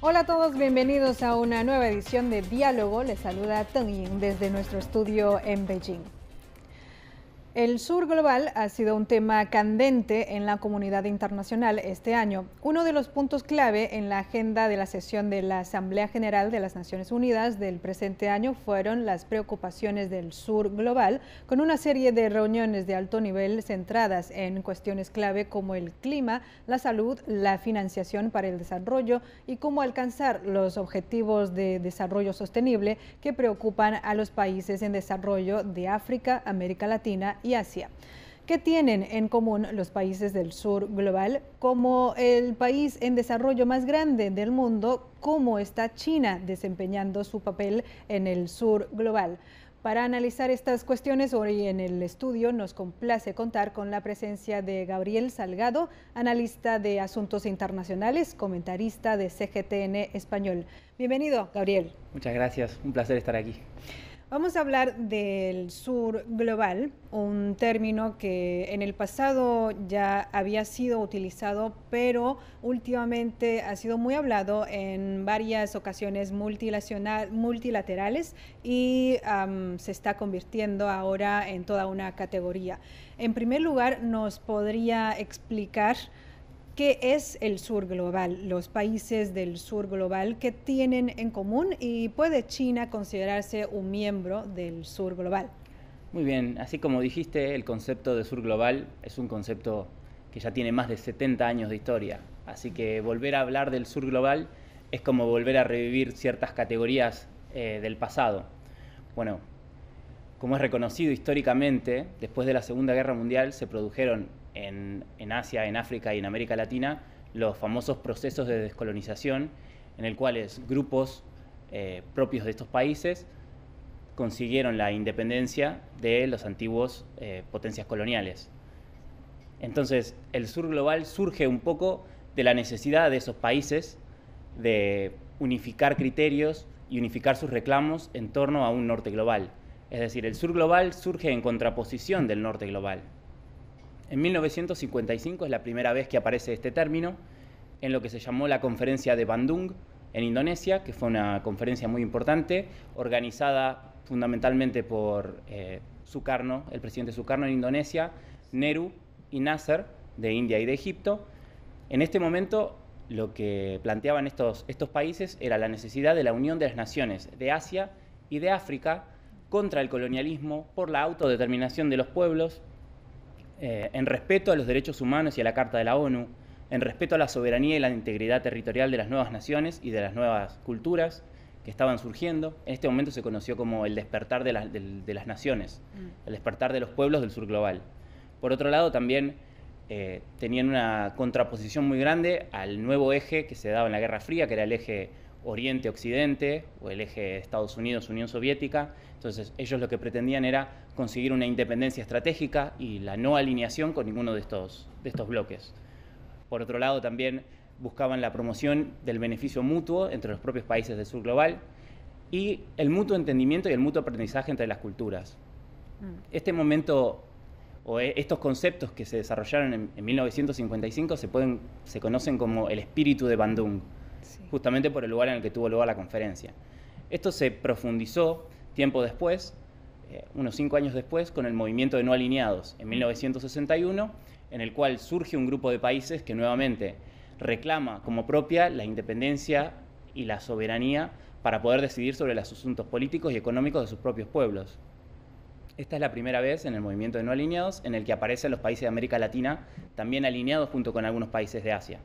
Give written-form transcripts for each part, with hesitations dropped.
Hola a todos, bienvenidos a una nueva edición de Diálogo. Les saluda Teng Ying desde nuestro estudio en Beijing. El sur global ha sido un tema candente en la comunidad internacional este año. Uno de los puntos clave en la agenda de la sesión de la Asamblea General de las Naciones Unidas del presente año fueron las preocupaciones del sur global, con una serie de reuniones de alto nivel centradas en cuestiones clave como el clima, la salud, la financiación para el desarrollo y cómo alcanzar los objetivos de desarrollo sostenible que preocupan a los países en desarrollo de África, América Latina y Asia. ¿Qué tienen en común los países del sur global? Como el país en desarrollo más grande del mundo, ¿cómo está China desempeñando su papel en el sur global? Para analizar estas cuestiones, hoy en el estudio nos complace contar con la presencia de Gabriel Salgado, analista de asuntos internacionales, comentarista de CGTN Español. Bienvenido, Gabriel. Muchas gracias, un placer estar aquí. Vamos a hablar del sur global, un término que en el pasado ya había sido utilizado, pero últimamente ha sido muy hablado en varias ocasiones multilaterales y se está convirtiendo ahora en toda una categoría. En primer lugar, ¿nos podría explicar qué es el sur global, los países del sur global, qué tienen en común y puede China considerarse un miembro del sur global? Muy bien, así como dijiste, el concepto de sur global es un concepto que ya tiene más de 70 años de historia, así que volver a hablar del sur global es como volver a revivir ciertas categorías del pasado. Bueno, como es reconocido históricamente, después de la Segunda Guerra Mundial se produjeron en Asia, en África y en América Latina los famosos procesos de descolonización, en el cuales grupos propios de estos países consiguieron la independencia de los antiguos potencias coloniales. Entonces, el sur global surge un poco de la necesidad de esos países de unificar criterios y unificar sus reclamos en torno a un norte global. Es decir, el sur global surge en contraposición del norte global. En 1955 es la primera vez que aparece este término en lo que se llamó la Conferencia de Bandung en Indonesia, que fue una conferencia muy importante, organizada fundamentalmente por Sukarno, el presidente Sukarno en Indonesia, Nehru y Nasser de India y de Egipto. En este momento lo que planteaban estos países era la necesidad de la unión de las naciones de Asia y de África contra el colonialismo, por la autodeterminación de los pueblos, en respeto a los derechos humanos y a la Carta de la ONU, en respeto a la soberanía y la integridad territorial de las nuevas naciones y de las nuevas culturas que estaban surgiendo. En este momento se conoció como el despertar de las naciones, el despertar de los pueblos del sur global. Por otro lado, también tenían una contraposición muy grande al nuevo eje que se daba en la Guerra Fría, que era el eje Oriente-Occidente o el eje Estados Unidos-Unión Soviética. Entonces ellos lo que pretendían era conseguir una independencia estratégica y la no alineación con ninguno de estos bloques. Por otro lado, también buscaban la promoción del beneficio mutuo entre los propios países del sur global y el mutuo entendimiento y el mutuo aprendizaje entre las culturas. Este momento o estos conceptos que se desarrollaron en 1955 se conocen como el espíritu de Bandung, justamente por el lugar en el que tuvo lugar la conferencia. Esto se profundizó tiempo después, unos 5 años después, con el movimiento de no alineados, en 1961, en el cual surge un grupo de países que nuevamente reclama como propia la independencia y la soberanía para poder decidir sobre los asuntos políticos y económicos de sus propios pueblos. Esta es la primera vez en el movimiento de no alineados en el que aparecen los países de América Latina también alineados junto con algunos países de Asia.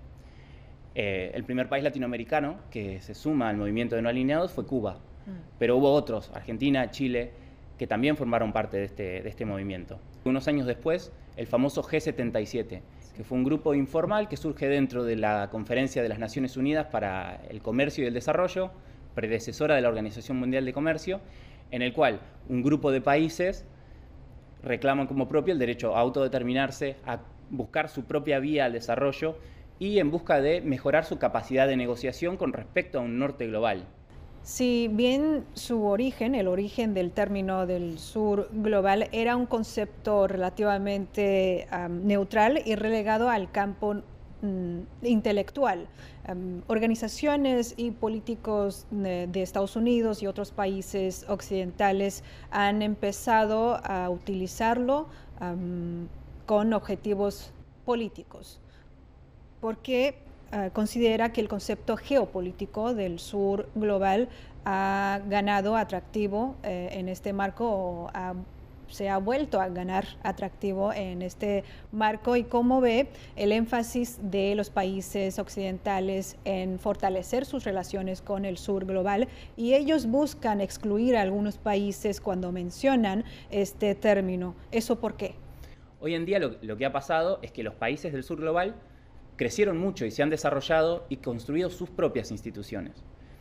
El primer país latinoamericano que se suma al movimiento de no alineados fue Cuba, pero hubo otros, Argentina, Chile, que también formaron parte de este movimiento. Unos años después, el famoso G77, que fue un grupo informal que surge dentro de la Conferencia de las Naciones Unidas para el Comercio y el Desarrollo, predecesora de la Organización Mundial de Comercio, en el cual un grupo de países reclaman como propio el derecho a autodeterminarse, a buscar su propia vía al desarrollo y en busca de mejorar su capacidad de negociación con respecto a un norte global. Si bien su origen, el origen del término del sur global, era un concepto relativamente neutral y relegado al campo intelectual. Organizaciones y políticos de Estados Unidos y otros países occidentales han empezado a utilizarlo con objetivos políticos, porque considera que el concepto geopolítico del sur global ha ganado atractivo en este marco, o se ha vuelto a ganar atractivo en este marco, y cómo ve el énfasis de los países occidentales en fortalecer sus relaciones con el sur global, y ellos buscan excluir a algunos países cuando mencionan este término. ¿Eso por qué? Hoy en día lo que ha pasado es que los países del sur global crecieron mucho y se han desarrollado y construido sus propias instituciones.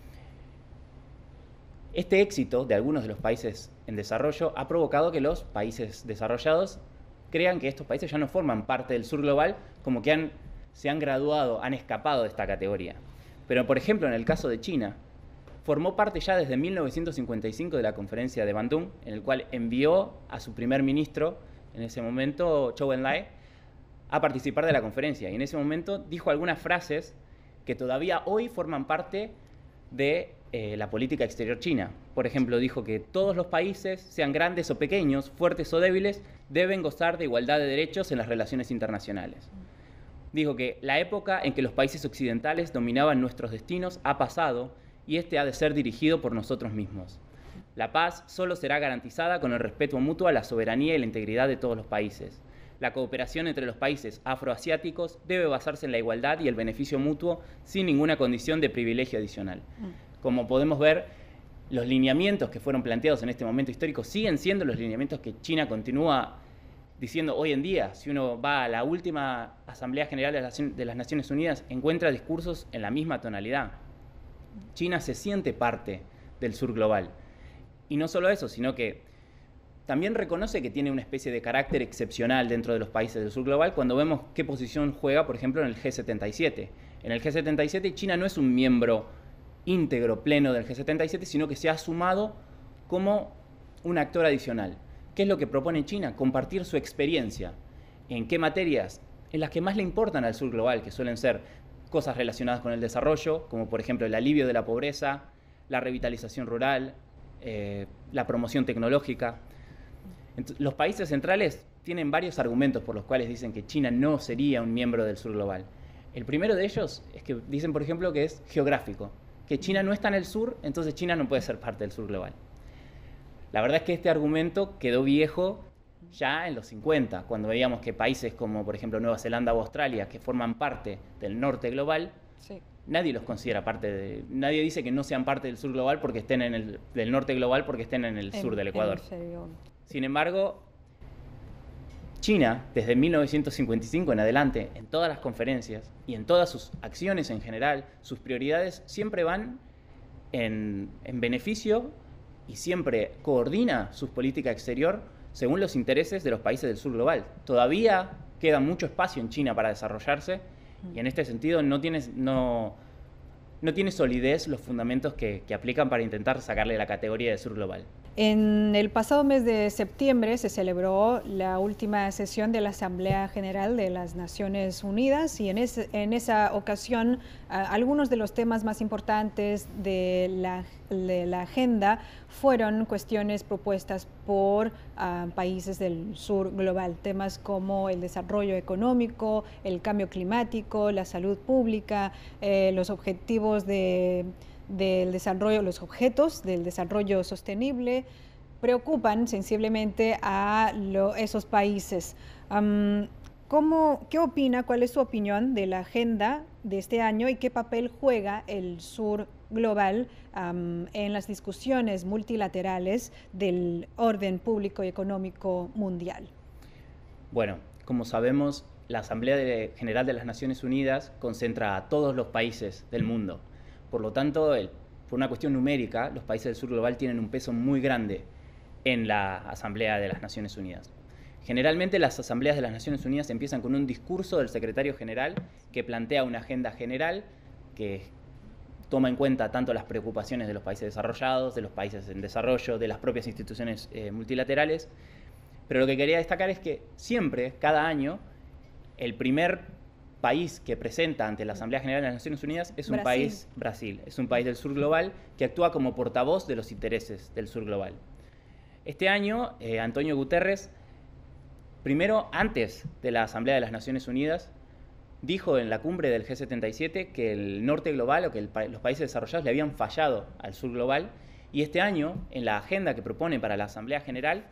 Este éxito de algunos de los países en desarrollo ha provocado que los países desarrollados crean que estos países ya no forman parte del sur global, como que se han graduado, han escapado de esta categoría. Pero, por ejemplo, en el caso de China, formó parte ya desde 1955 de la conferencia de Bandung, en el cual envió a su primer ministro, en ese momento, Zhou Enlai, a participar de la conferencia. Y en ese momento dijo algunas frases que todavía hoy forman parte de la política exterior china. Por ejemplo, dijo que todos los países, sean grandes o pequeños, fuertes o débiles, deben gozar de igualdad de derechos en las relaciones internacionales. Dijo que la época en que los países occidentales dominaban nuestros destinos ha pasado y este ha de ser dirigido por nosotros mismos. La paz solo será garantizada con el respeto mutuo a la soberanía y la integridad de todos los países. La cooperación entre los países afroasiáticos debe basarse en la igualdad y el beneficio mutuo sin ninguna condición de privilegio adicional. Como podemos ver, los lineamientos que fueron planteados en este momento histórico siguen siendo los lineamientos que China continúa diciendo hoy en día. Si uno va a la última Asamblea General de las Naciones Unidas, encuentra discursos en la misma tonalidad. China se siente parte del sur global. Y no solo eso, sino que también reconoce que tiene una especie de carácter excepcional dentro de los países del sur global cuando vemos qué posición juega, por ejemplo, en el G77. En el G77 China no es un miembro íntegro, pleno del G77, sino que se ha sumado como un actor adicional. ¿Qué es lo que propone China? Compartir su experiencia. ¿En qué materias? En las que más le importan al sur global, que suelen ser cosas relacionadas con el desarrollo, como por ejemplo el alivio de la pobreza, la revitalización rural, la promoción tecnológica. Los países centrales tienen varios argumentos por los cuales dicen que China no sería un miembro del sur global. El primero de ellos es que dicen, por ejemplo, que es geográfico, que China no está en el sur, entonces China no puede ser parte del sur global. La verdad es que este argumento quedó viejo ya en los 50, cuando veíamos que países como, por ejemplo, Nueva Zelanda o Australia, que forman parte del norte global, sí, nadie los considera parte de... Nadie dice que no sean parte del sur global porque estén del norte global porque estén en el sur del Ecuador. Sin embargo, China, desde 1955 en adelante, en todas las conferencias y en todas sus acciones en general, sus prioridades siempre van en beneficio y siempre coordina su política exterior según los intereses de los países del sur global. Todavía queda mucho espacio en China para desarrollarse y en este sentido no tiene solidez los fundamentos que aplican para intentar sacarle la categoría de sur global. En el pasado mes de septiembre se celebró la última sesión de la Asamblea General de las Naciones Unidas y en esa ocasión algunos de los temas más importantes de la agenda fueron cuestiones propuestas por países del sur global, temas como el desarrollo económico, el cambio climático, la salud pública, los objetivos del desarrollo, los objetos del desarrollo sostenible preocupan sensiblemente a esos países. ¿Qué opina, cuál es su opinión de la agenda de este año y qué papel juega el sur global en las discusiones multilaterales del orden público y económico mundial? Bueno, como sabemos, la Asamblea General de las Naciones Unidas concentra a todos los países del mundo. Por lo tanto, por una cuestión numérica, los países del sur global tienen un peso muy grande en la Asamblea de las Naciones Unidas. Generalmente las asambleas de las Naciones Unidas empiezan con un discurso del secretario general que plantea una agenda general que toma en cuenta tanto las preocupaciones de los países desarrollados, de los países en desarrollo, de las propias instituciones multilaterales. Pero lo que quería destacar es que siempre, cada año, el primer país que presenta ante la Asamblea General de las Naciones Unidas es un país, Brasil, es un país del sur global que actúa como portavoz de los intereses del sur global. Este año, Antonio Guterres, primero, antes de la Asamblea de las Naciones Unidas, dijo en la cumbre del G77 que el norte global o que los países desarrollados le habían fallado al sur global, y este año, en la agenda que propone para la Asamblea General,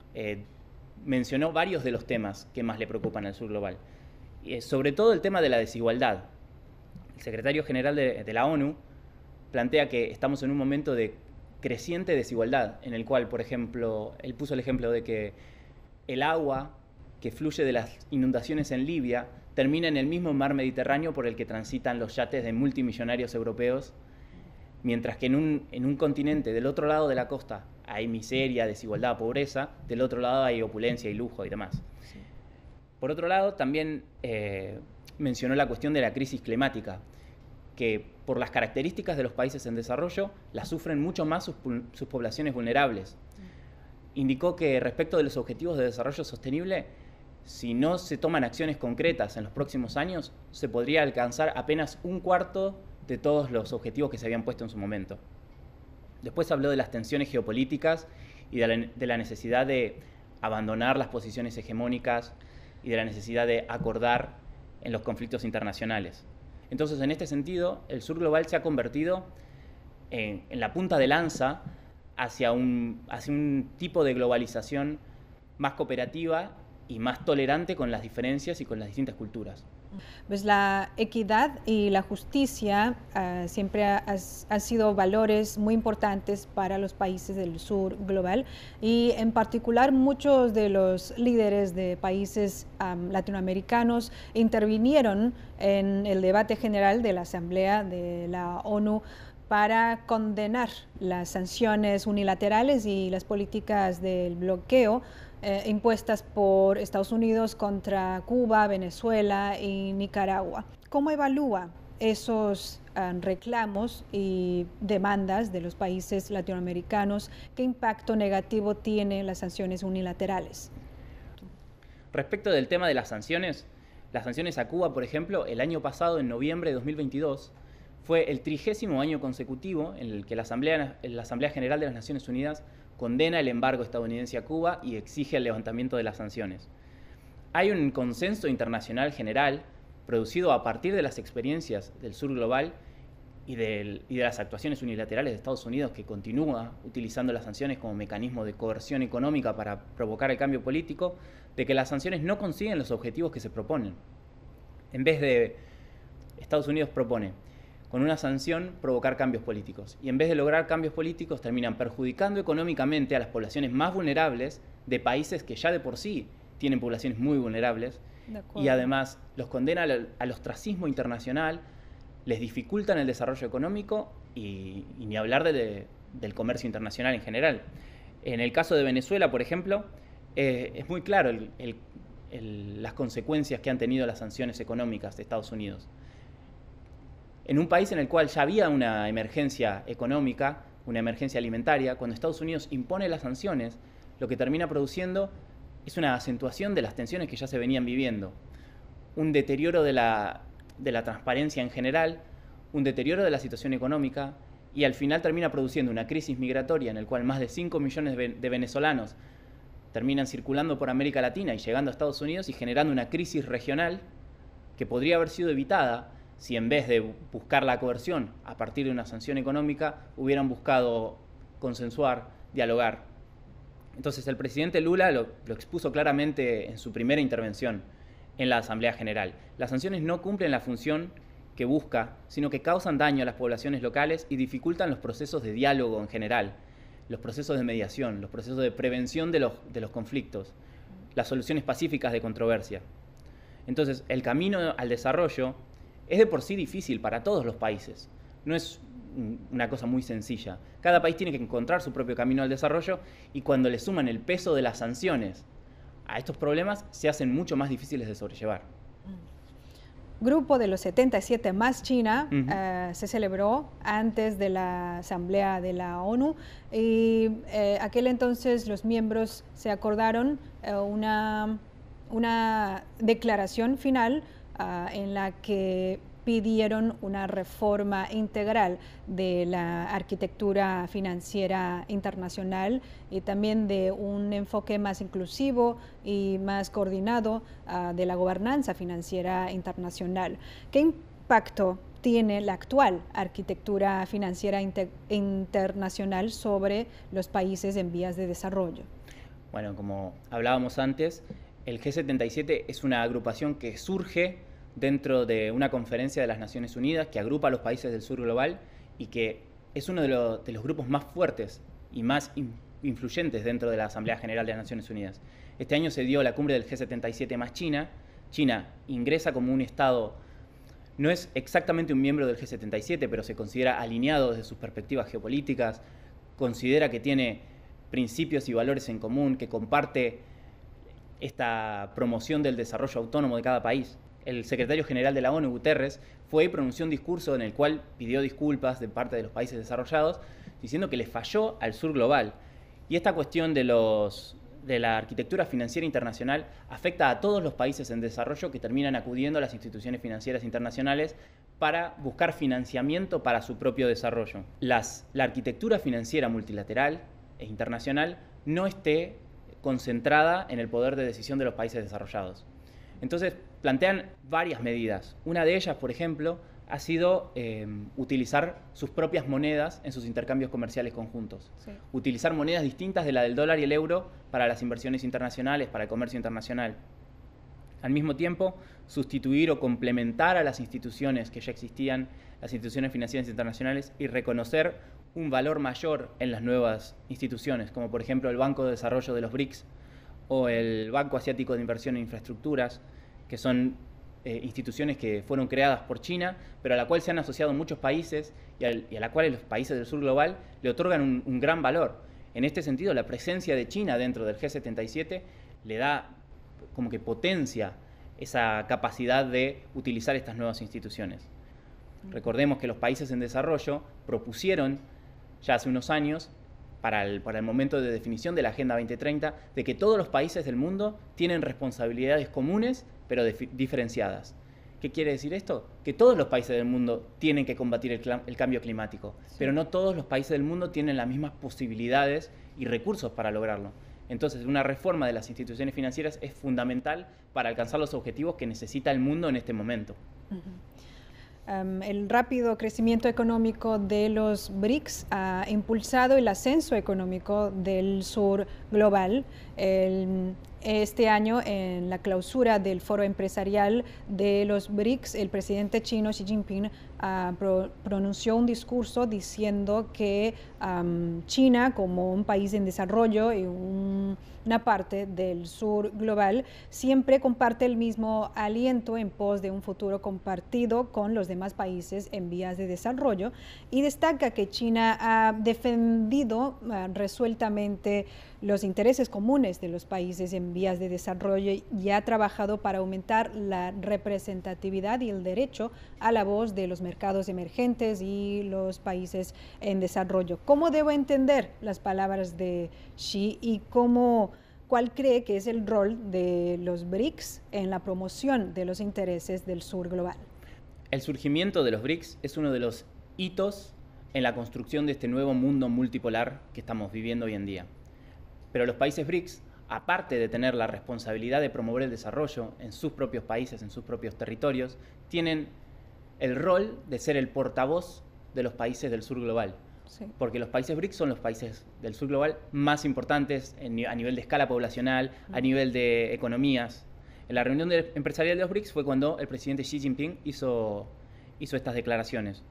mencionó varios de los temas que más le preocupan al sur global. Sobre todo el tema de la desigualdad. El secretario general de la ONU plantea que estamos en un momento de creciente desigualdad, en el cual, por ejemplo, él puso el ejemplo de que el agua que fluye de las inundaciones en Libia termina en el mismo mar Mediterráneo por el que transitan los yates de multimillonarios europeos, mientras que en un continente del otro lado de la costa hay miseria, desigualdad, pobreza, del otro lado hay opulencia y lujo y demás. Sí. Por otro lado, también mencionó la cuestión de la crisis climática, que por las características de los países en desarrollo, las sufren mucho más sus poblaciones vulnerables. Indicó que respecto de los objetivos de desarrollo sostenible, si no se toman acciones concretas en los próximos años, se podría alcanzar apenas un cuarto de todos los objetivos que se habían puesto en su momento. Después habló de las tensiones geopolíticas y de la necesidad de abandonar las posiciones hegemónicas y de la necesidad de acordar en los conflictos internacionales. Entonces, en este sentido, el sur global se ha convertido en la punta de lanza hacia un tipo de globalización más cooperativa y más tolerante con las diferencias y con las distintas culturas. Pues la equidad y la justicia siempre han sido valores muy importantes para los países del sur global, y en particular muchos de los líderes de países latinoamericanos intervinieron en el debate general de la Asamblea de la ONU para condenar las sanciones unilaterales y las políticas del bloqueo impuestas por Estados Unidos contra Cuba, Venezuela y Nicaragua. ¿Cómo evalúa esos reclamos y demandas de los países latinoamericanos? ¿Qué impacto negativo tienen las sanciones unilaterales? Respecto del tema de las sanciones a Cuba, por ejemplo, el año pasado, en noviembre de 2022, fue el 30º año consecutivo en el que la Asamblea General de las Naciones Unidas condena el embargo estadounidense a Cuba y exige el levantamiento de las sanciones. Hay un consenso internacional general producido a partir de las experiencias del sur global y de las actuaciones unilaterales de Estados Unidos, que continúa utilizando las sanciones como mecanismo de coerción económica para provocar el cambio político, de que las sanciones no consiguen los objetivos que se proponen. En vez de, Estados Unidos propone con una sanción provocar cambios políticos, y en vez de lograr cambios políticos terminan perjudicando económicamente a las poblaciones más vulnerables de países que ya de por sí tienen poblaciones muy vulnerables, y además los condena al ostracismo internacional, les dificultan el desarrollo económico y ni hablar del comercio internacional en general. En el caso de Venezuela, por ejemplo, es muy claro las consecuencias que han tenido las sanciones económicas de Estados Unidos. En un país en el cual ya había una emergencia económica, una emergencia alimentaria, cuando Estados Unidos impone las sanciones, lo que termina produciendo es una acentuación de las tensiones que ya se venían viviendo, un deterioro de la transparencia en general, un deterioro de la situación económica, y al final termina produciendo una crisis migratoria en la cual más de 5 millones de venezolanos terminan circulando por América Latina y llegando a Estados Unidos y generando una crisis regional que podría haber sido evitada si en vez de buscar la coerción a partir de una sanción económica hubieran buscado consensuar, dialogar. Entonces el presidente Lula lo expuso claramente en su primera intervención en la Asamblea General. Las sanciones no cumplen la función que busca, sino que causan daño a las poblaciones locales y dificultan los procesos de diálogo en general, los procesos de mediación, los procesos de prevención de los conflictos, las soluciones pacíficas de controversia. Entonces, el camino al desarrollo es de por sí difícil para todos los países. No es una cosa muy sencilla. Cada país tiene que encontrar su propio camino al desarrollo, y cuando le suman el peso de las sanciones a estos problemas, se hacen mucho más difíciles de sobrellevar. Grupo de los 77 más China se celebró antes de la Asamblea de la ONU, y aquel entonces los miembros se acordaron una declaración final en la que pidieron una reforma integral de la arquitectura financiera internacional y también de un enfoque más inclusivo y más coordinado de la gobernanza financiera internacional. ¿Qué impacto tiene la actual arquitectura financiera internacional sobre los países en vías de desarrollo? Bueno, como hablábamos antes, el G77 es una agrupación que surge dentro de una conferencia de las Naciones Unidas que agrupa a los países del sur global y que es uno de los grupos más fuertes y más influyentes dentro de la Asamblea General de las Naciones Unidas. Este año se dio la cumbre del G77 más China. China ingresa como un Estado, no es exactamente un miembro del G77, pero se considera alineado desde sus perspectivas geopolíticas, considera que tiene principios y valores en común, que comparte esta promoción del desarrollo autónomo de cada país. El secretario general de la ONU, Guterres, fue y pronunció un discurso en el cual pidió disculpas de parte de los países desarrollados, diciendo que les falló al sur global. Y esta cuestión de la arquitectura financiera internacional afecta a todos los países en desarrollo que terminan acudiendo a las instituciones financieras internacionales para buscar financiamiento para su propio desarrollo. La arquitectura financiera multilateral e internacional no esté concentrada en el poder de decisión de los países desarrollados. Entonces, plantean varias medidas. Una de ellas, por ejemplo, ha sido utilizar sus propias monedas en sus intercambios comerciales conjuntos. Sí. Utilizar monedas distintas de la del dólar y el euro para las inversiones internacionales, para el comercio internacional. Al mismo tiempo, sustituir o complementar a las instituciones que ya existían, las instituciones financieras internacionales, y reconocer un valor mayor en las nuevas instituciones, como por ejemplo el Banco de Desarrollo de los BRICS o el Banco Asiático de Inversión en Infraestructuras, que son instituciones que fueron creadas por China, pero a la cual se han asociado muchos países y a la cual los países del sur global le otorgan un gran valor. En este sentido, la presencia de China dentro del G77 le da como que potencia esa capacidad de utilizar estas nuevas instituciones. Recordemos que los países en desarrollo propusieron ya hace unos años, para el momento de definición de la Agenda 2030, de que todos los países del mundo tienen responsabilidades comunes, pero diferenciadas. ¿Qué quiere decir esto? Que todos los países del mundo tienen que combatir el cambio climático, sí, pero no todos los países del mundo tienen las mismas posibilidades y recursos para lograrlo. Entonces, una reforma de las instituciones financieras es fundamental para alcanzar los objetivos que necesita el mundo en este momento. El rápido crecimiento económico de los BRICS ha impulsado el ascenso económico del sur global. Este año, en la clausura del foro empresarial de los BRICS, el presidente chino Xi Jinping pronunció un discurso diciendo que China, como un país en desarrollo y una parte del sur global, siempre comparte el mismo aliento en pos de un futuro compartido con los demás países en vías de desarrollo, y destaca que China ha defendido resueltamente los intereses comunes de los países en vías de desarrollo y ha trabajado para aumentar la representatividad y el derecho a la voz de los mercados emergentes y los países en desarrollo. ¿Cómo debo entender las palabras de Xi y cuál cree que es el rol de los BRICS en la promoción de los intereses del sur global? El surgimiento de los BRICS es uno de los hitos en la construcción de este nuevo mundo multipolar que estamos viviendo hoy en día. Pero los países BRICS, aparte de tener la responsabilidad de promover el desarrollo en sus propios países, en sus propios territorios, tienen el rol de ser el portavoz de los países del sur global. Sí. Porque los países BRICS son los países del sur global más importantes a nivel de escala poblacional, a nivel de economías. En la reunión empresarial de los BRICS fue cuando el presidente Xi Jinping hizo estas declaraciones.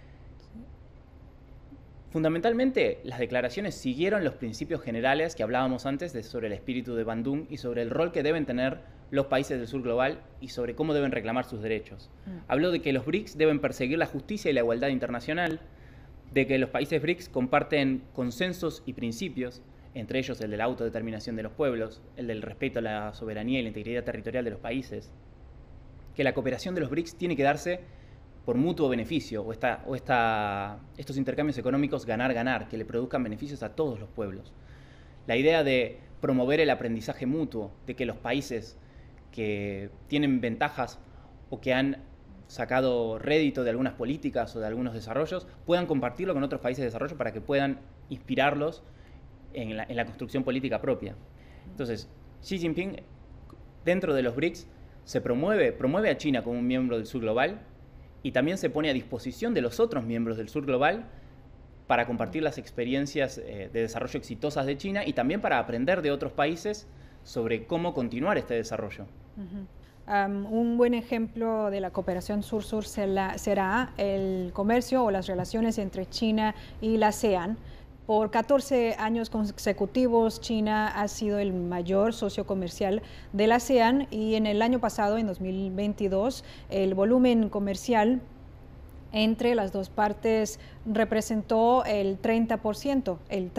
Fundamentalmente, las declaraciones siguieron los principios generales que hablábamos antes sobre el espíritu de Bandung y sobre el rol que deben tener los países del sur global y sobre cómo deben reclamar sus derechos. Habló de que los BRICS deben perseguir la justicia y la igualdad internacional, de que los países BRICS comparten consensos y principios, entre ellos el de la autodeterminación de los pueblos, el del respeto a la soberanía y la integridad territorial de los países, que la cooperación de los BRICS tiene que darse por mutuo beneficio, estos intercambios económicos ganar-ganar, que le produzcan beneficios a todos los pueblos. La idea de promover el aprendizaje mutuo, de que los países que tienen ventajas o que han sacado rédito de algunas políticas o de algunos desarrollos, puedan compartirlo con otros países de desarrollo para que puedan inspirarlos en la construcción política propia. Entonces, Xi Jinping, dentro de los BRICS, promueve a China como un miembro del Sur Global y también se pone a disposición de los otros miembros del Sur Global para compartir las experiencias de desarrollo exitosas de China y también para aprender de otros países sobre cómo continuar este desarrollo. Un buen ejemplo de la cooperación sur-sur será el comercio o las relaciones entre China y la ASEAN. Por 14 años consecutivos, China ha sido el mayor socio comercial de la ASEAN y en el año pasado, en 2022, el volumen comercial entre las dos partes representó el 30%, el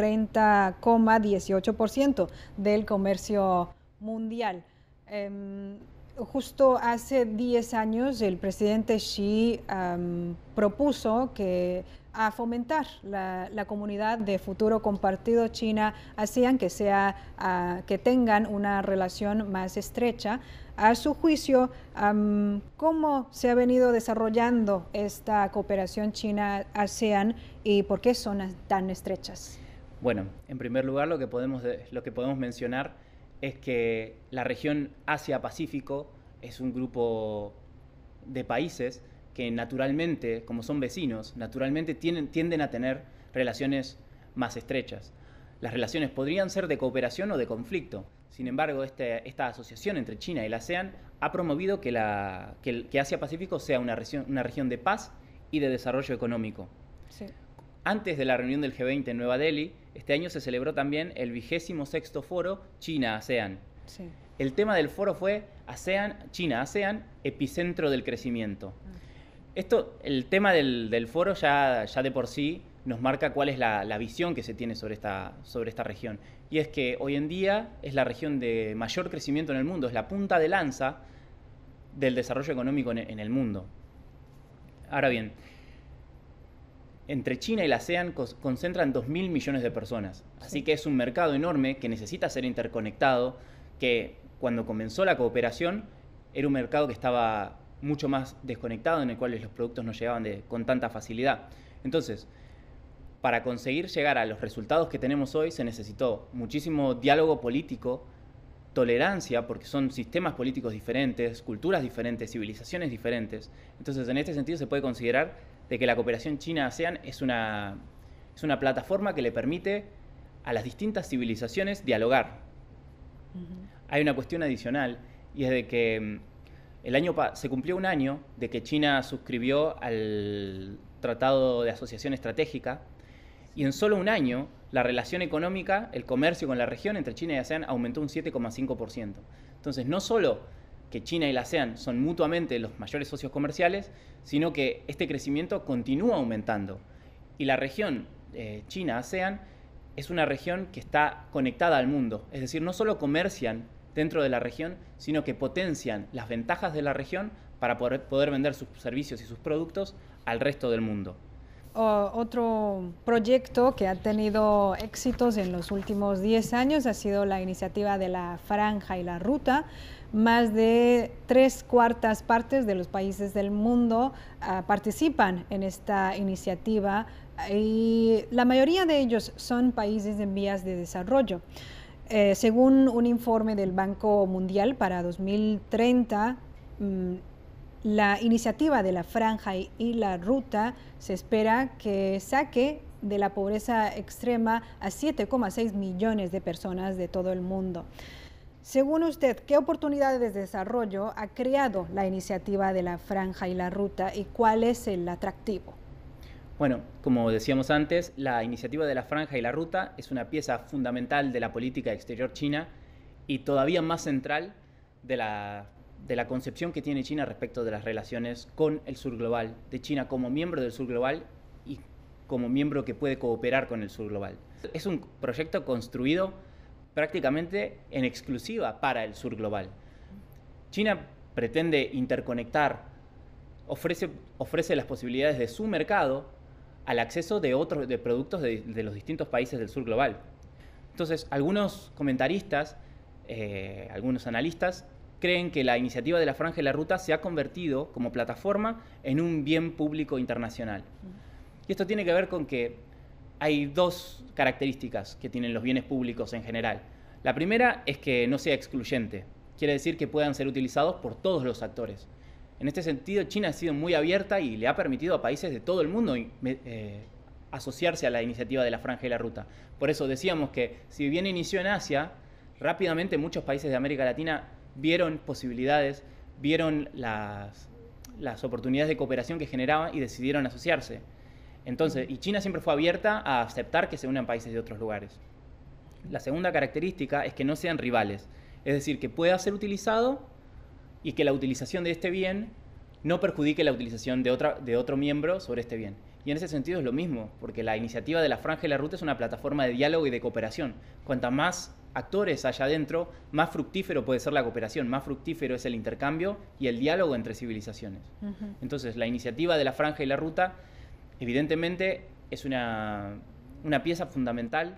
30,18% del comercio mundial. Justo hace 10 años el presidente Xi propuso a fomentar la comunidad de futuro compartido China-ASEAN, que tengan una relación más estrecha. A su juicio, ¿cómo se ha venido desarrollando esta cooperación China-ASEAN y por qué son tan estrechas? Bueno, en primer lugar lo que podemos mencionar es que la región Asia-Pacífico es un grupo de países que naturalmente, como son vecinos, naturalmente tienden a tener relaciones más estrechas. Las relaciones podrían ser de cooperación o de conflicto. Sin embargo, esta asociación entre China y la ASEAN ha promovido que Asia-Pacífico sea una región de paz y de desarrollo económico. Sí. Antes de la reunión del G20 en Nueva Delhi, este año se celebró también el 26º foro China-ASEAN. Sí. El tema del foro fue China-ASEAN, epicentro del crecimiento. El tema del foro ya de por sí nos marca cuál es la visión que se tiene sobre esta región. Y es que hoy en día es la región de mayor crecimiento en el mundo, es la punta de lanza del desarrollo económico en el mundo. Ahora bien, entre China y la ASEAN concentran 2.000 millones de personas. Así que es un mercado enorme que necesita ser interconectado, que cuando comenzó la cooperación era un mercado que estaba mucho más desconectado, en el cual los productos no llegaban con tanta facilidad. Entonces, para conseguir llegar a los resultados que tenemos hoy se necesitó muchísimo diálogo político, tolerancia, porque son sistemas políticos diferentes, culturas diferentes, civilizaciones diferentes. Entonces, en este sentido se puede considerar de que la cooperación China-ASEAN es una plataforma que le permite a las distintas civilizaciones dialogar. Hay una cuestión adicional, y es de que se cumplió un año de que China suscribió al Tratado de Asociación Estratégica, y en solo un año la relación económica, el comercio con la región entre China y ASEAN aumentó un 7,5%. Entonces, no solo que China y la ASEAN son mutuamente los mayores socios comerciales, sino que este crecimiento continúa aumentando. Y la región China-ASEAN es una región que está conectada al mundo. Es decir, no solo comercian dentro de la región, sino que potencian las ventajas de la región para poder vender sus servicios y sus productos al resto del mundo. Otro proyecto que ha tenido éxitos en los últimos 10 años ha sido la iniciativa de la Franja y la Ruta. Más de 3/4 partes de los países del mundo participan en esta iniciativa y la mayoría de ellos son países en vías de desarrollo. Según un informe del Banco Mundial para 2030, la iniciativa de la Franja y la Ruta se espera que saque de la pobreza extrema a 7,6 millones de personas de todo el mundo. Según usted, ¿qué oportunidades de desarrollo ha creado la iniciativa de la Franja y la Ruta y cuál es el atractivo? Bueno, como decíamos antes, la iniciativa de la Franja y la Ruta es una pieza fundamental de la política exterior china y todavía más central de la concepción que tiene China respecto de las relaciones con el sur global, de China como miembro del sur global y como miembro que puede cooperar con el sur global. Es un proyecto construido prácticamente en exclusiva para el sur global. China pretende interconectar, ofrece las posibilidades de su mercado al acceso de productos de los distintos países del sur global. Entonces, algunos comentaristas, algunos analistas creen que la iniciativa de la Franja y la Ruta se ha convertido como plataforma en un bien público internacional. Y esto tiene que ver con que hay dos características que tienen los bienes públicos en general. La primera es que no sea excluyente, quiere decir que puedan ser utilizados por todos los actores. En este sentido, China ha sido muy abierta y le ha permitido a países de todo el mundo asociarse a la iniciativa de la Franja y la Ruta. Por eso decíamos que si bien inició en Asia, rápidamente muchos países de América Latina vieron posibilidades, vieron las oportunidades de cooperación que generaba y decidieron asociarse. Entonces, y China siempre fue abierta a aceptar que se unan países de otros lugares. La segunda característica es que no sean rivales, es decir, que pueda ser utilizado y que la utilización de este bien no perjudique la utilización de otro miembro sobre este bien. Y en ese sentido es lo mismo, porque la iniciativa de la Franja y la Ruta es una plataforma de diálogo y de cooperación. Cuanta más actores haya adentro, más fructífero puede ser la cooperación, más fructífero es el intercambio y el diálogo entre civilizaciones. Entonces, la iniciativa de la Franja y la Ruta, evidentemente, es una pieza fundamental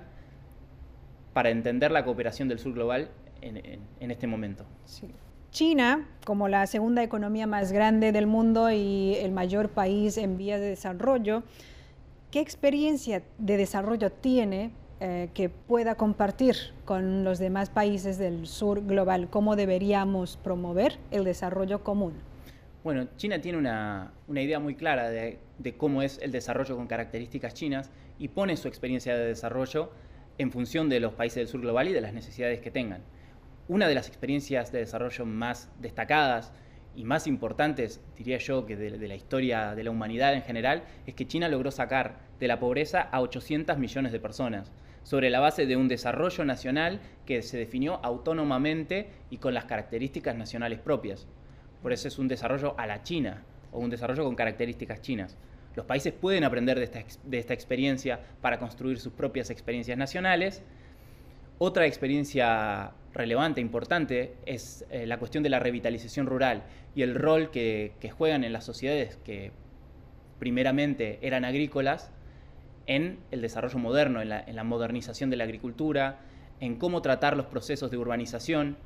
para entender la cooperación del sur global en este momento. Sí. China, como la segunda economía más grande del mundo y el mayor país en vías de desarrollo, ¿qué experiencia de desarrollo tiene que pueda compartir con los demás países del sur global? ¿Cómo deberíamos promover el desarrollo común? Bueno, China tiene una idea muy clara de cómo es el desarrollo con características chinas y pone su experiencia de desarrollo en función de los países del sur global y de las necesidades que tengan. Una de las experiencias de desarrollo más destacadas y más importantes, diría yo, que de la historia de la humanidad en general, es que China logró sacar de la pobreza a 800 millones de personas, sobre la base de un desarrollo nacional que se definió autónomamente y con las características nacionales propias. Por eso es un desarrollo a la China, o un desarrollo con características chinas. Los países pueden aprender de esta experiencia para construir sus propias experiencias nacionales. Otra experiencia relevante, importante, es la cuestión de la revitalización rural y el rol que juegan en las sociedades que primeramente eran agrícolas en el desarrollo moderno, en la modernización de la agricultura, en cómo tratar los procesos de urbanización.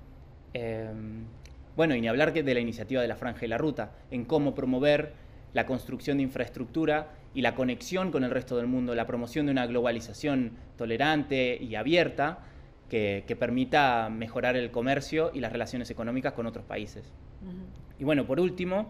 Bueno, y ni hablar de la iniciativa de la Franja y la Ruta, en cómo promover la construcción de infraestructura y la conexión con el resto del mundo, la promoción de una globalización tolerante y abierta que permita mejorar el comercio y las relaciones económicas con otros países. Y bueno, por último,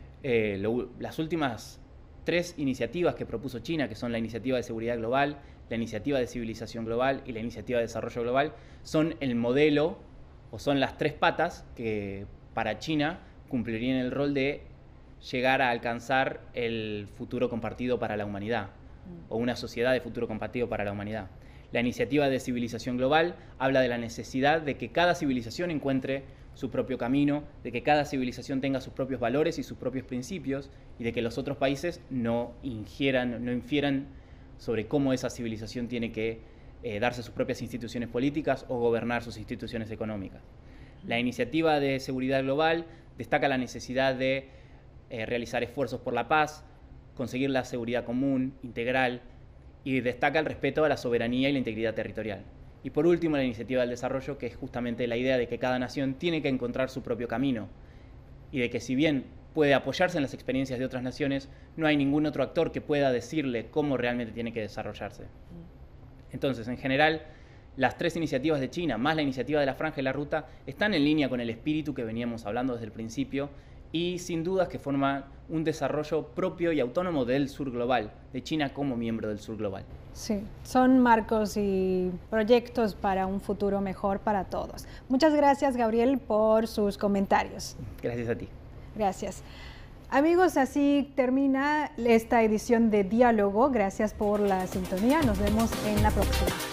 las últimas 3 iniciativas que propuso China, que son la Iniciativa de Seguridad Global, la Iniciativa de Civilización Global y la Iniciativa de Desarrollo Global, son el modelo o son las 3 patas que para China cumplirían el rol de llegar a alcanzar el futuro compartido para la humanidad, o una sociedad de futuro compartido para la humanidad. La Iniciativa de Civilización Global habla de la necesidad de que cada civilización encuentre su propio camino, de que cada civilización tenga sus propios valores y sus propios principios, y de que los otros países no infieran sobre cómo esa civilización tiene que darse sus propias instituciones políticas o gobernar sus instituciones económicas. La Iniciativa de Seguridad Global destaca la necesidad de realizar esfuerzos por la paz, conseguir la seguridad común, integral, y destaca el respeto a la soberanía y la integridad territorial. Y por último, la Iniciativa del Desarrollo, que es justamente la idea de que cada nación tiene que encontrar su propio camino, y de que si bien puede apoyarse en las experiencias de otras naciones, no hay ningún otro actor que pueda decirle cómo realmente tiene que desarrollarse. Entonces, en general, las 3 iniciativas de China, más la iniciativa de la Franja y la Ruta, están en línea con el espíritu que veníamos hablando desde el principio, y sin dudas que forma un desarrollo propio y autónomo del sur global, de China como miembro del sur global. Sí, son marcos y proyectos para un futuro mejor para todos. Muchas gracias, Gabriel, por sus comentarios. Gracias a ti. Gracias. Amigos, así termina esta edición de Diálogo. Gracias por la sintonía. Nos vemos en la próxima.